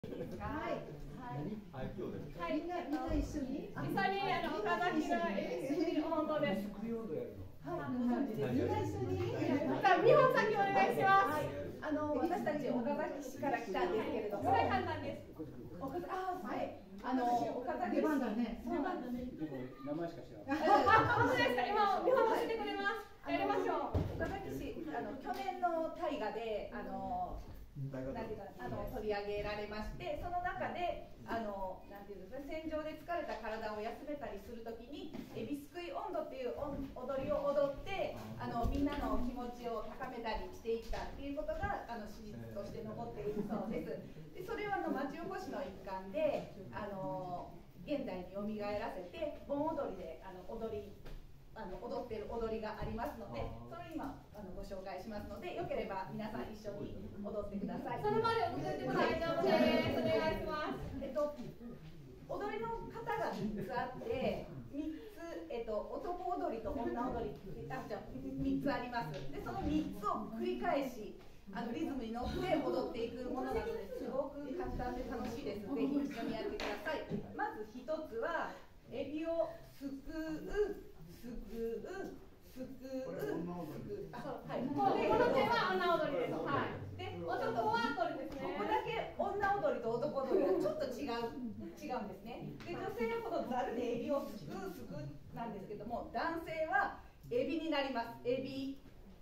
はい。 はい、今日です。 はい、みんな一緒に。 岡崎が温度です。 はい、みんな一緒に。 見本先お願いします。 私たち岡崎市から来たんですけれども。 すごい簡単です。 はい。岡崎市。出番だね。 名前しか知らない。 本当ですか。今見本教えてくれます。やりましょう。 岡崎市、去年の大河で取り上げられまして、その中でなんていうんですか、戦場で疲れた体を休めたりするときにエビすくい音頭っていう踊りを踊ってみんなの気持ちを高めたりしていったっていうことが史実として残っているそうです。でそれを町おこしの一環で現代によみがえらせて盆踊りで踊っている踊りがありますので、それを今ご紹介しますので、よければ皆さん一緒に踊ってください。 その場で踊っても大丈夫です。お願いします。 踊りの型が3つあって、男踊りと女踊り3つあります。でその3つを繰り返しリズムに乗って踊っていくものなのですごく簡単で楽しいです。ぜひ一緒にやってください。まず1つはエビをすくうすくうすくうはい。 この手は女踊りです。はい。で男はこれですね。 ここだけ女踊りと男踊りがちょっと違うんですね。で女性はこのざるでエビをすくうすくうなんですけども、男性はエビになります。エビ。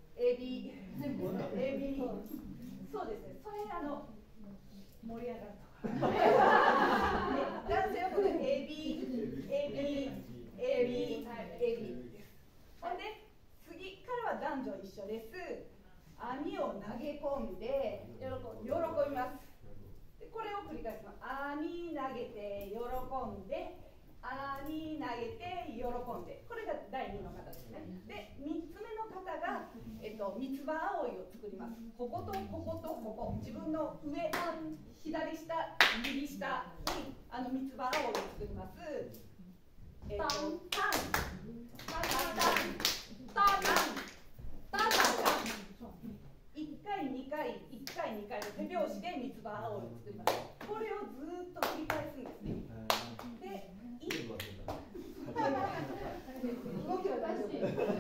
そうですね。それ盛り上がるとか。男性はこのエビ。ほんで次からは男女一緒です。網を投げ込んで喜びます。でこれを繰り返します。網投げて喜んで、網投げて喜んで、これが第2の方ですね。で3つ目の方が三つ葉葵を作ります。こことこことここ、自分の上左下右下に三つ葉葵を作ります。タン1回2回の手拍子で三つ葉葵を作ります。これをずっと繰り返すんですね。で動きは大丈夫。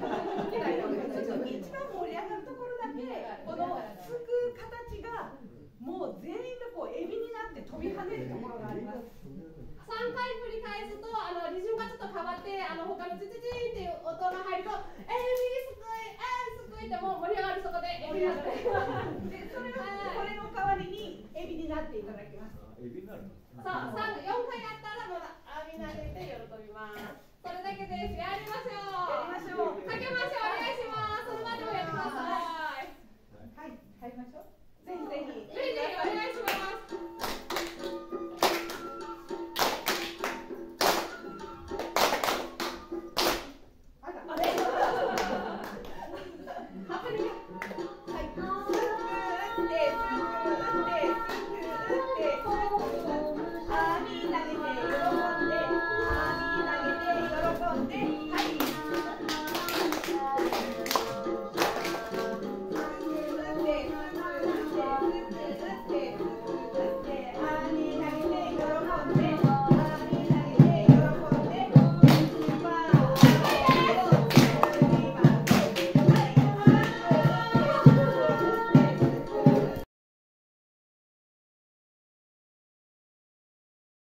一番盛り上がるところだけこのつく形がもう全員でこうエビになって飛び跳ねるところがあります。 3回繰り返すとリズムがちょっと変わって他のチチチっていう音が入るとエビすくいってもう盛り上がる。そこでエビになってでそれをこれの代わりにエビになっていただきます。 エビになるの？ そう、4回やったらまだ網投げて喜びます。それだけです。やりましょう。かけましょう。お願いします。その場でもやってください。 はい、入りましょう。ぜひお願いします。 はい。